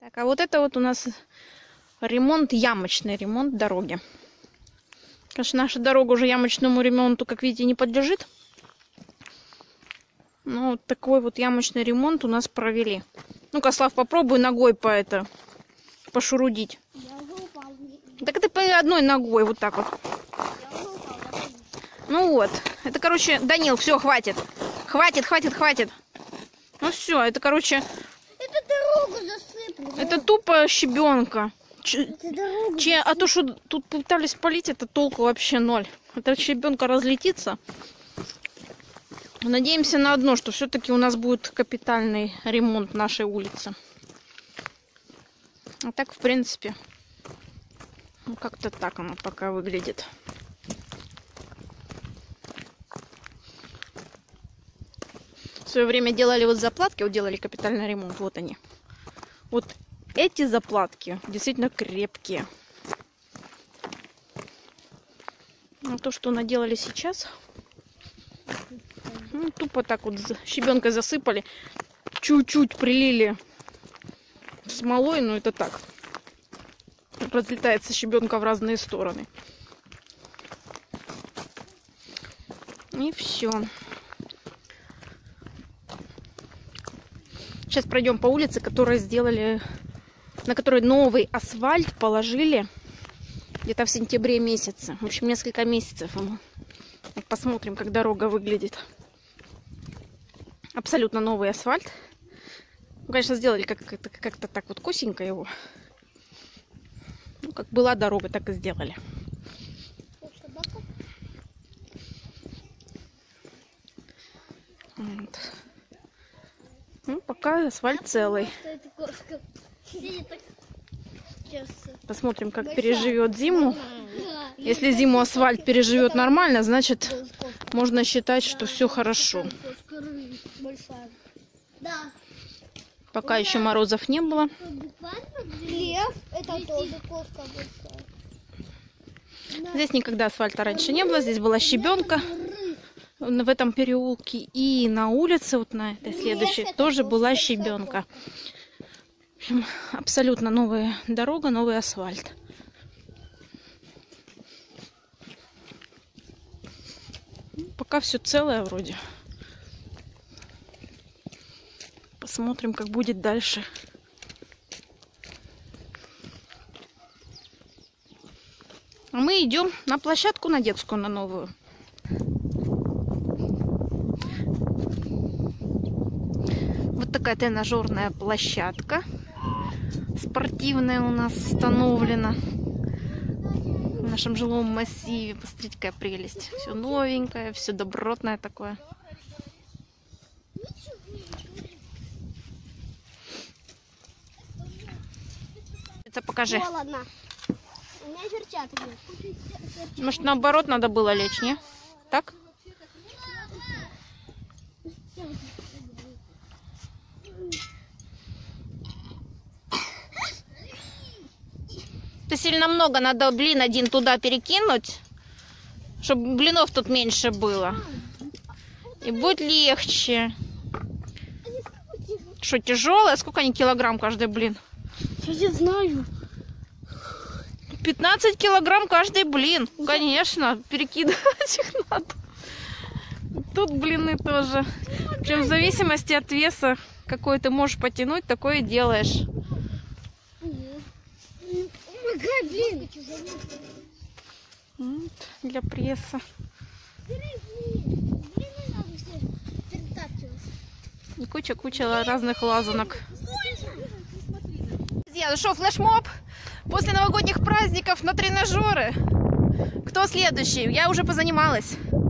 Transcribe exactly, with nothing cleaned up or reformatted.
Так, а вот это вот у нас ремонт, ямочный ремонт дороги. Конечно, наша дорога уже ямочному ремонту, как видите, не подлежит. Ну, вот такой вот ямочный ремонт у нас провели. Ну-ка, Слав, попробуй ногой по это, пошурудить. Я уже упал. Так это по одной ногой, вот так вот. Я уже упал. Ну вот, это, короче, Данил, все, хватит. Хватит, хватит, хватит. Ну все, это, короче... Это дорогу засыпали. Это тупо щебенка. Ч... Это дорогу Че... А то, что тут пытались полить, это толку вообще ноль. Эта щебенка разлетится. Надеемся на одно, что все-таки у нас будет капитальный ремонт нашей улицы. А так, в принципе, ну, как-то так оно пока выглядит. В свое время делали вот заплатки, вот делали капитальный ремонт, вот они. Вот эти заплатки действительно крепкие. А то, что наделали сейчас, ну, тупо так вот щебенкой засыпали, чуть-чуть прилили смолой, но это так. Разлетается щебенка в разные стороны. И все. Сейчас пройдем по улице, которую сделали, на которой новый асфальт положили где-то в сентябре месяце. В общем, несколько месяцев. Посмотрим, как дорога выглядит. Абсолютно новый асфальт. Ну, конечно, сделали как-то как так вот косенько его. Ну, как была дорога, так и сделали. Вот. Ну, пока асфальт целый. Посмотрим, как переживет зиму. Если зиму асфальт переживет нормально, значит, можно считать, что все хорошо. Пока еще морозов не было. Лев, это тоже кошка большая. Здесь никогда асфальта раньше не было. Здесь была щебенка в этом переулке. И на улице, вот на этой следующей, тоже была щебенка. В общем, абсолютно новая дорога, новый асфальт. Пока все целое вроде. Посмотрим, как будет дальше. А мы идем на площадку, на детскую, на новую. Вот такая тренажерная площадка спортивная у нас установлена в нашем жилом массиве. Посмотрите, какая прелесть. Все новенькое, все добротное такое. Покажи. Холодно. У меня перчатки нет. Может, наоборот надо было лечь, не? Так? Ты сильно много, надо блин один туда перекинуть, чтобы блинов тут меньше было. И будет легче. Что, тяжелое? Сколько они килограмм каждый блин? Я не знаю. пятнадцать килограмм каждый блин. Конечно, перекидывать их надо. Тут блины тоже. Причем в зависимости от веса, какой ты можешь потянуть, такое и делаешь. Помогай, блин. Вот, для пресса. И куча-куча разных лазанок. Друзья, ну что, флешмоб? После новогодних праздников на тренажеры. Кто следующий? Я уже позанималась.